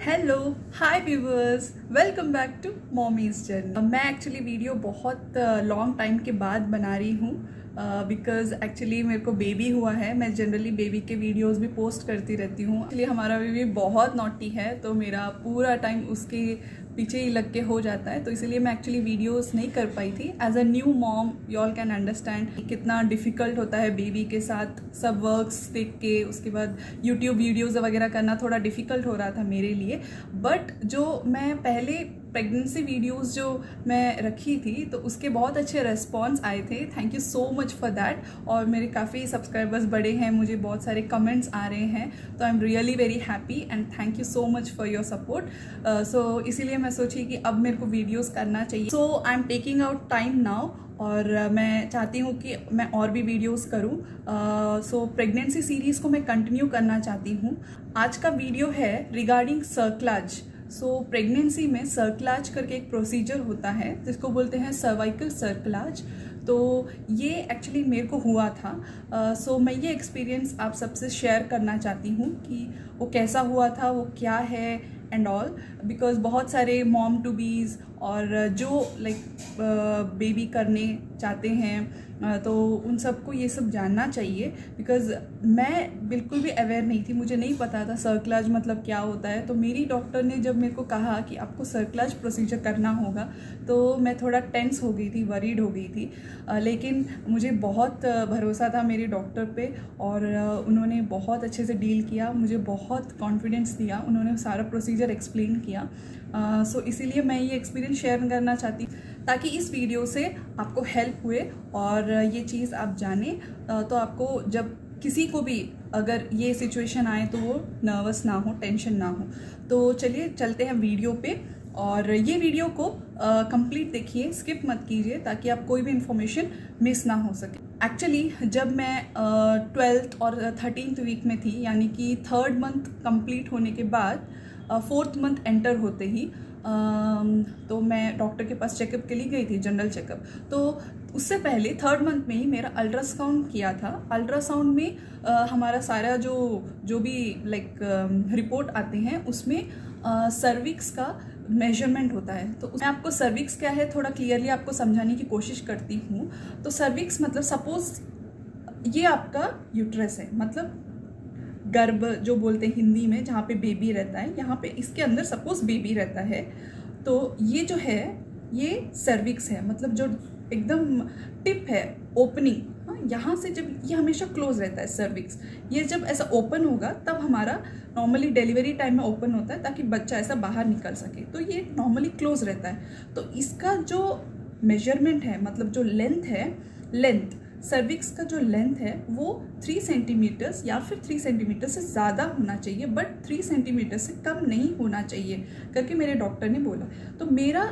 Hello hi viewers, welcome back to mommies journey. मैं actually video बहुत long time के बाद बना रही हूँ बिकॉज एक्चुअली मेरे को बेबी हुआ है। मैं जनरली बेबी के वीडियोस भी पोस्ट करती रहती हूँ। एक्चुअली हमारा बेबी बहुत नॉटी है तो मेरा पूरा टाइम उसके पीछे ही लग के हो जाता है, तो इसीलिए मैं एक्चुअली वीडियोस नहीं कर पाई थी। As a new mom you all can understand कितना डिफ़िकल्ट होता है बेबी के साथ सब वर्क्स देख के, उसके बाद यूट्यूब वीडियोस वगैरह करना थोड़ा डिफ़िकल्ट हो रहा था मेरे लिए। बट जो मैं पहले प्रेगनेंसी वीडियोस जो मैं रखी थी तो उसके बहुत अच्छे रेस्पॉन्स आए थे। Thank you so much for that. और मेरे काफ़ी सब्सक्राइबर्स बढ़े हैं, मुझे बहुत सारे कमेंट्स आ रहे हैं, तो I am really very happy and thank you so much for your support. So इसीलिए मैं सोची कि अब मेरे को वीडियोस करना चाहिए। So I am taking out time now और मैं चाहती हूँ कि मैं और भी वीडियोस करूँ। सो प्रेगनेंसी सीरीज़ को मैं कंटिन्यू करना चाहती हूँ। आज का वीडियो है रिगार्डिंग सर्कलाज। सो प्रेगनेंसी में सर्कलाज करके एक प्रोसीजर होता है जिसको बोलते हैं सर्वाइकल सर्कलाज। तो ये एक्चुअली मेरे को हुआ था। सो मैं ये एक्सपीरियंस आप सबसे शेयर करना चाहती हूँ कि वो कैसा हुआ था, वो क्या है एंड ऑल, बिकॉज बहुत सारे मॉम टू बीज और जो लाइक बेबी करने चाहते हैं तो उन सबको ये सब जानना चाहिए। बिकॉज मैं बिल्कुल भी अवेयर नहीं थी, मुझे नहीं पता था सर्कलाज मतलब क्या होता है। तो मेरी डॉक्टर ने जब मेरे को कहा कि आपको सर्कलाज प्रोसीजर करना होगा तो मैं थोड़ा टेंस हो गई थी, वरीड हो गई थी। लेकिन मुझे बहुत भरोसा था मेरे डॉक्टर पे और उन्होंने बहुत अच्छे से डील किया, मुझे बहुत कॉन्फिडेंस दिया, उन्होंने सारा प्रोसीजर एक्सप्लेन किया। सो इसीलिए मैं ये एक्सपीरियंस शेयर करना चाहती ताकि इस वीडियो से आपको हेल्प हुए और ये चीज़ आप जानें। तो आपको जब किसी को भी अगर ये सिचुएशन आए तो वो नर्वस ना हो, टेंशन ना हो। तो चलिए चलते हैं वीडियो पे और ये वीडियो को कंप्लीट देखिए, स्किप मत कीजिए ताकि आप कोई भी इंफॉर्मेशन मिस ना हो सके। एक्चुअली जब मैं 12th और 13th वीक में थी, यानी कि 3rd मंथ कंप्लीट होने के बाद 4th मंथ एंटर होते ही तो मैं डॉक्टर के पास चेकअप के लिए गई थी, जनरल चेकअप। तो उससे पहले 3rd मंथ में ही मेरा अल्ट्रासाउंड किया था। अल्ट्रासाउंड में हमारा सारा जो भी लाइक रिपोर्ट आते हैं उसमें सर्विक्स का मेजरमेंट होता है। तो मैं आपको सर्विक्स क्या है थोड़ा क्लियरली आपको समझाने की कोशिश करती हूँ। तो सर्विक्स मतलब सपोज ये आपका यूट्रस है, मतलब गर्भ जो बोलते हैं हिंदी में, जहाँ पे बेबी रहता है, यहाँ पे इसके अंदर सपोज बेबी रहता है। तो ये जो है ये सर्विक्स है, मतलब जो एकदम टिप है, ओपनिंग। हाँ, यहाँ से जब ये हमेशा क्लोज रहता है सर्विक्स, ये जब ऐसा ओपन होगा तब हमारा नॉर्मली डिलीवरी टाइम में ओपन होता है ताकि बच्चा ऐसा बाहर निकल सके। तो ये नॉर्मली क्लोज रहता है। तो इसका जो मेजरमेंट है, मतलब जो लेंथ है, लेंथ सर्विक्स का जो लेंथ है वो 3 सेंटीमीटर्स या फिर 3 सेंटीमीटर से ज़्यादा होना चाहिए, बट 3 सेंटीमीटर से कम नहीं होना चाहिए करके मेरे डॉक्टर ने बोला। तो मेरा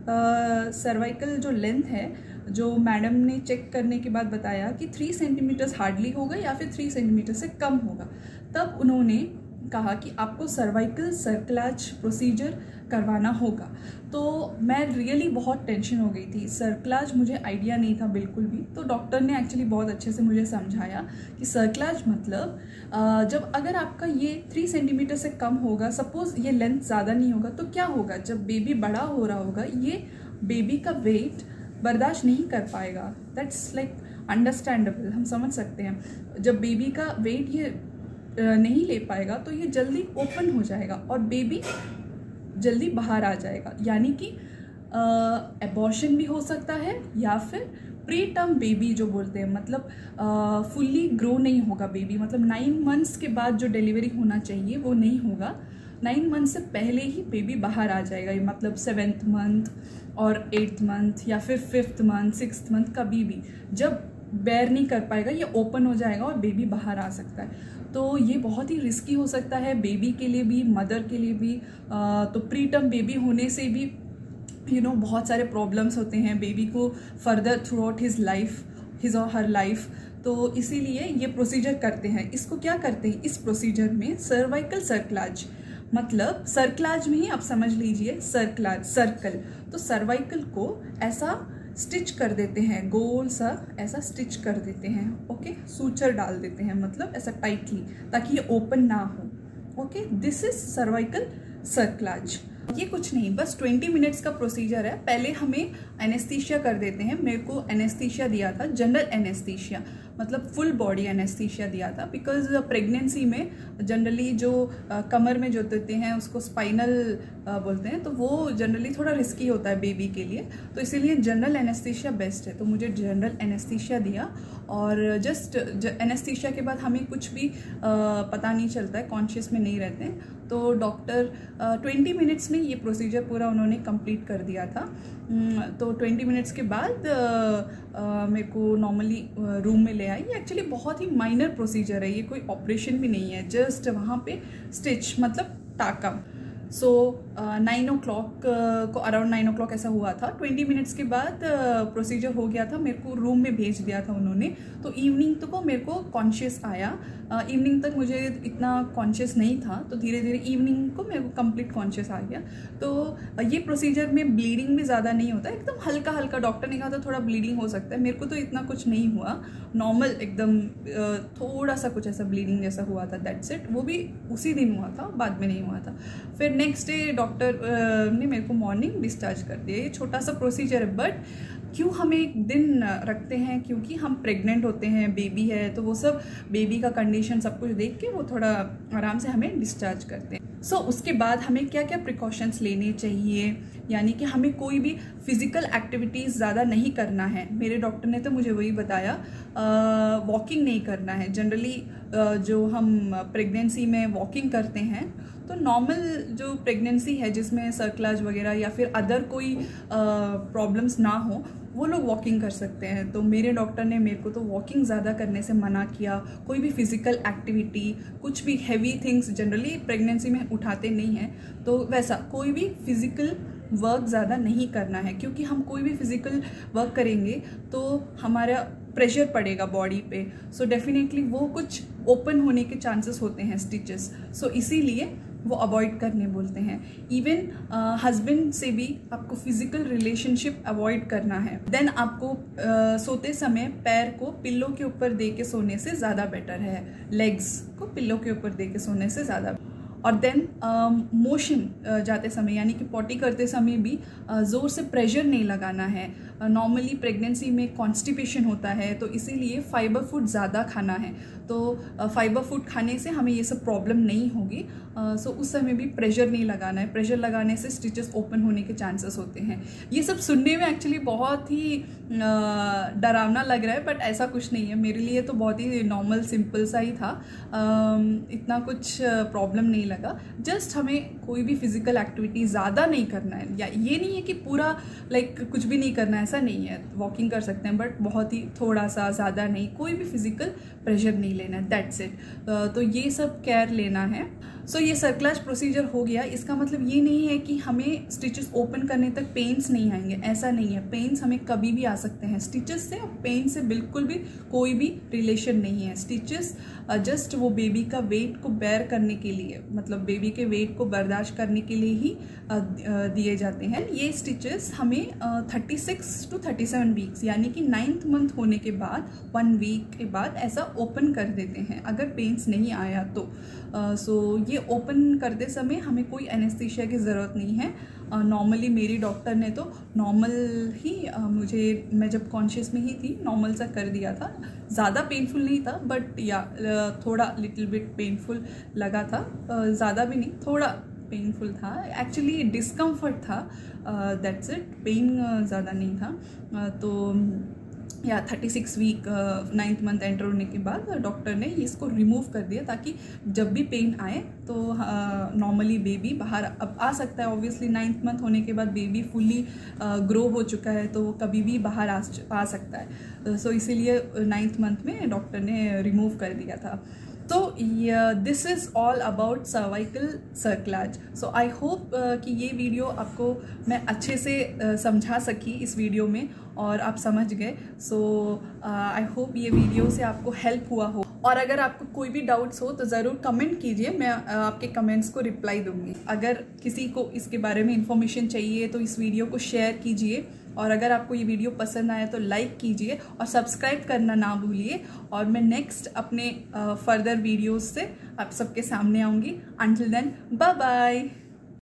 सर्वाइकल जो लेंथ है, जो मैडम ने चेक करने के बाद बताया कि 3 सेंटीमीटर्स हार्डली होगा या फिर 3 सेंटीमीटर से कम होगा। तब उन्होंने कहा कि आपको सर्वाइकल सर्कलाज प्रोसीजर करवाना होगा। तो मैं रियली बहुत टेंशन हो गई थी, सर्कलाज मुझे आइडिया नहीं था बिल्कुल भी। तो डॉक्टर ने एक्चुअली बहुत अच्छे से मुझे समझाया कि सर्कलाज मतलब जब अगर आपका ये 3 सेंटीमीटर से कम होगा, सपोज ये लेंथ ज़्यादा नहीं होगा, तो क्या होगा, जब बेबी बड़ा हो रहा होगा ये बेबी का वेट बर्दाश्त नहीं कर पाएगा। दैट्स लाइक अंडरस्टैंडेबल, हम समझ सकते हैं। जब बेबी का वेट ये नहीं ले पाएगा तो ये जल्दी ओपन हो जाएगा और बेबी जल्दी बाहर आ जाएगा, यानी कि एबॉर्शन भी हो सकता है या फिर प्री टर्म बेबी जो बोलते हैं, मतलब फुल्ली ग्रो नहीं होगा बेबी, मतलब 9 मंथ्स के बाद जो डिलीवरी होना चाहिए वो नहीं होगा। 9 मंथ से पहले ही बेबी बाहर आ जाएगा, ये मतलब 7th मंथ और 8th मंथ या फिर 5th मंथ 6th मंथ कभी भी जब बेयर नहीं कर पाएगा ये ओपन हो जाएगा और बेबी बाहर आ सकता है। तो ये बहुत ही रिस्की हो सकता है बेबी के लिए भी, मदर के लिए भी। तो प्री टर्म बेबी होने से भी बहुत सारे प्रॉब्लम्स होते हैं बेबी को फर्दर थ्रू आउट हिज और हर लाइफ। तो इसीलिए ये प्रोसीजर करते हैं। इसको क्या करते हैं इस प्रोसीजर में, सर्वाइकल सर्कलाज, मतलब सर्कलाज में ही आप समझ लीजिए सर्कलाज, सर्कल। तो सर्वाइकल को ऐसा स्टिच कर देते हैं, गोल सा ऐसा स्टिच कर देते हैं, ओके, सूचर डाल देते हैं, मतलब ऐसा टाइटली, ताकि ये ओपन ना हो। Okay, this is cervical cerclage. ये कुछ नहीं, बस 20 मिनट्स का प्रोसीजर है। पहले हमें एनेस्थीसिया कर देते हैं। मेरे को एनेस्थीसिया दिया था, जनरल एनेस्थीसिया, मतलब फुल बॉडी एनेस्थीसिया दिया था, बिकॉज प्रेगनेंसी में जनरली जो कमर में जो देते हैं उसको स्पाइनल बोलते हैं, तो वो जनरली थोड़ा रिस्की होता है बेबी के लिए, तो इसीलिए जनरल एनेस्थीसिया बेस्ट है। तो मुझे जनरल एनेस्थीसिया दिया और जस्ट एनेस्थीसिया के बाद हमें कुछ भी पता नहीं चलता है, कॉन्शियस में नहीं रहते हैं। तो डॉक्टर 20 मिनट्स में ये प्रोसीजर पूरा उन्होंने कंप्लीट कर दिया था। तो 20 मिनट्स के बाद मेरे को नॉर्मली रूम में ले आई। एक्चुअली बहुत ही माइनर प्रोसीजर है, ये कोई ऑपरेशन भी नहीं है, जस्ट वहाँ पे स्टिच मतलब टाका। सो 9 o'clock को अराउंड 9 o'clock ऐसा हुआ था। 20 मिनट्स के बाद प्रोसीजर हो गया था, मेरे को रूम में भेज दिया था उन्होंने। तो इवनिंग तक को मेरे को कॉन्शियस आया। इवनिंग तक मुझे इतना कॉन्शियस नहीं था, तो धीरे धीरे इवनिंग को मेरे को कंप्लीट कॉन्शियस आ गया। तो ये प्रोसीजर में ब्लीडिंग भी ज़्यादा नहीं होता, एकदम हल्का हल्का। डॉक्टर ने कहा था थोड़ा ब्लीडिंग हो सकता है, मेरे को तो इतना कुछ नहीं हुआ, नॉर्मल एकदम थोड़ा सा कुछ ऐसा ब्लीडिंग जैसा हुआ था, दैट्स इट। वो भी उसी दिन हुआ था, बाद में नहीं हुआ था। फिर नेक्स्ट डे डॉक्टर ने मेरे को मॉर्निंग डिस्चार्ज कर दिया। ये छोटा सा प्रोसीजर है, बट क्यों हमें एक दिन रखते हैं, क्योंकि हम प्रेग्नेंट होते हैं, बेबी है, तो वो सब बेबी का कंडीशन सब कुछ देख के वो थोड़ा आराम से हमें डिस्चार्ज करते हैं। सो उसके बाद हमें क्या क्या प्रिकॉशंस लेने चाहिए, यानी कि हमें कोई भी फिजिकल एक्टिविटीज़ ज़्यादा नहीं करना है। मेरे डॉक्टर ने तो मुझे वही बताया, वॉकिंग नहीं करना है। जनरली जो हम प्रेगनेंसी में वॉकिंग करते हैं, तो नॉर्मल जो प्रेगनेंसी है जिसमें सर्कलाज वगैरह या फिर अदर कोई प्रॉब्लम्स ना हो, वो लोग वॉकिंग कर सकते हैं। तो मेरे डॉक्टर ने मेरे को तो वॉकिंग ज़्यादा करने से मना किया। कोई भी फिजिकल एक्टिविटी, कुछ भी हैवी थिंग्स जनरली प्रेगनेंसी में उठाते नहीं हैं, तो वैसा कोई भी फिजिकल वर्क ज़्यादा नहीं करना है, क्योंकि हम कोई भी फिजिकल वर्क करेंगे तो हमारा प्रेशर पड़ेगा बॉडी पे। सो डेफिनेटली वो कुछ ओपन होने के चांसेस होते हैं स्टिचेस, सो इसीलिए वो अवॉइड करने बोलते हैं। इवन हस्बैंड से भी आपको फिजिकल रिलेशनशिप अवॉइड करना है। देन आपको सोते समय पैर को पिल्लो के ऊपर दे के सोने से ज़्यादा बेटर है, लेग्स को पिल्लो के ऊपर दे के सोने से ज़्यादा। और देन मोशन जाते समय यानी कि पॉटी करते समय भी ज़ोर से प्रेशर नहीं लगाना है। नॉर्मली प्रेगनेंसी में कॉन्स्टिपेशन होता है, तो इसीलिए फाइबर फूड ज़्यादा खाना है। तो फाइबर फूड खाने से हमें ये सब प्रॉब्लम नहीं होगी। सो उस समय भी प्रेशर नहीं लगाना है, प्रेशर लगाने से स्टिचेस ओपन होने के चांसेस होते हैं। ये सब सुनने में एक्चुअली बहुत ही डरावना लग रहा है, बट ऐसा कुछ नहीं है। मेरे लिए तो बहुत ही नॉर्मल सिंपल सा ही था, इतना कुछ प्रॉब्लम नहीं लगा। जस्ट हमें कोई भी फिजिकल एक्टिविटी ज़्यादा नहीं करना है, या ये नहीं है कि पूरा लाइक कुछ भी नहीं करना है, ऐसा नहीं है। वॉकिंग कर सकते हैं, बट बहुत ही थोड़ा सा, ज़्यादा नहीं। कोई भी फिजिकल प्रेशर नहीं लेना है, दैट्स इट। तो ये सब केयर लेना है। सो ये सर्कलाज प्रोसीजर हो गया। इसका मतलब ये नहीं है कि हमें स्टिचेस ओपन करने तक पेन्स नहीं आएंगे, ऐसा नहीं है। पेन्स हमें कभी भी आ सकते हैं। स्टिचेस से और पेन से बिल्कुल भी कोई भी रिलेशन नहीं है। स्टिचेस जस्ट वो बेबी का वेट को बेयर करने के लिए, मतलब बेबी के वेट को बर्दाश्त करने के लिए ही दिए जाते हैं। ये स्टिचेस हमें 36 to 37 वीक्स यानी कि 9th मंथ होने के बाद 1 वीक के बाद ऐसा ओपन कर देते हैं, अगर पेन्स नहीं आया तो। सो ये ओपन करते समय हमें कोई एनेस्थीसिया की ज़रूरत नहीं है। नॉर्मली मेरी डॉक्टर ने तो नॉर्मल ही मैं जब कॉन्शियस में ही थी, नॉर्मल सा कर दिया था। ज़्यादा पेनफुल नहीं था, बट या थोड़ा लिटिल बिट पेनफुल लगा था, ज़्यादा भी नहीं, थोड़ा पेनफुल था। एक्चुअली डिस्कम्फर्ट था, दैट्स इट, पेन ज़्यादा नहीं था। तो या 36 वीक 9th मंथ एंटर होने के बाद डॉक्टर ने इसको रिमूव कर दिया, ताकि जब भी पेन आए तो नॉर्मली बेबी बाहर अब आ सकता है। ऑब्वियसली 9th मंथ होने के बाद बेबी फुली ग्रो हो चुका है, तो वो कभी भी बाहर आ सकता है। सो इसीलिए 9th मंथ में डॉक्टर ने रिमूव कर दिया था। तो this is all about cervical cerclage. So I hope कि ये वीडियो आपको मैं अच्छे से समझा सकी इस वीडियो में, और आप समझ गए। सो आई होप ये वीडियो से आपको हेल्प हुआ हो। और अगर आपको कोई भी डाउट्स हो तो ज़रूर कमेंट कीजिए, मैं आपके कमेंट्स को रिप्लाई दूंगी। अगर किसी को इसके बारे में इंफॉर्मेशन चाहिए तो इस वीडियो को शेयर कीजिए, और अगर आपको ये वीडियो पसंद आया तो लाइक कीजिए और सब्सक्राइब करना ना भूलिए। और मैं नेक्स्ट अपने फर्दर वीडियोस से आप सबके सामने आऊँगी। Until then, bye bye.